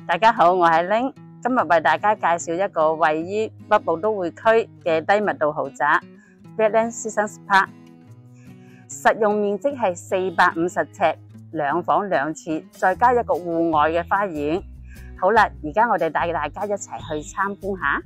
大家好，我係 Ling， 今日為大家介紹一個位於北部都會區嘅低密度豪宅 Badlands Seasons Park， 實用面積係450尺，2房2廁，再加一個戶外嘅花園。好啦，而家我哋帶大家一齊去參觀下。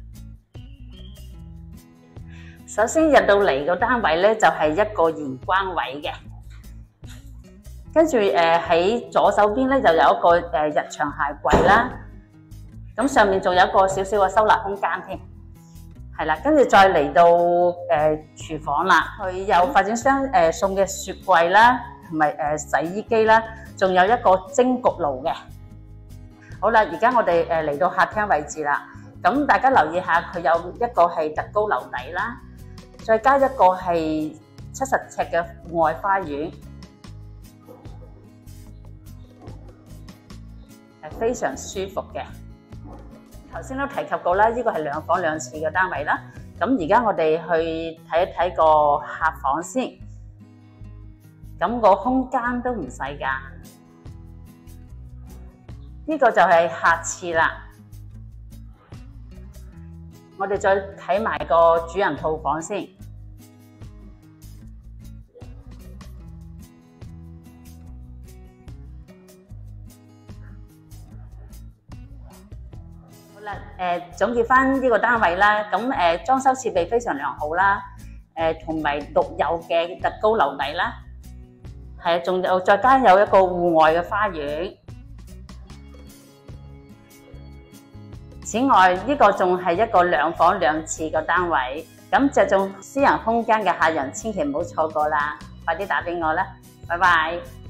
首先入到嚟個單位咧，就係一個玄關位嘅。跟住喺左手邊咧就有一個日常鞋櫃啦，咁上面仲有一個少少嘅收納空間添，係啦。跟住再嚟到廚房啦，佢有發展商送嘅雪櫃啦，同埋洗衣機啦，仲有一個蒸焗爐嘅。好啦，而家我哋嚟到客廳位置啦，咁大家留意下，佢有一個係特高樓底啦，再加一個係70尺嘅戶外花園。係非常舒服嘅。頭先都提及過啦，呢個係2房2廁嘅單位啦。咁而家我哋去睇一睇個客房先。咁個空間都唔細㗎。呢個就係客廁啦。我哋再睇埋個主人套房先。總結翻呢個單位啦，咁裝修設備非常良好啦，同埋獨有嘅特高樓底啦，係仲有再加有一個戶外嘅花園。此外，呢個仲係一個2房2廁嘅單位，咁着重私人空間嘅客人千祈唔好錯過啦，快啲打俾我啦，拜拜。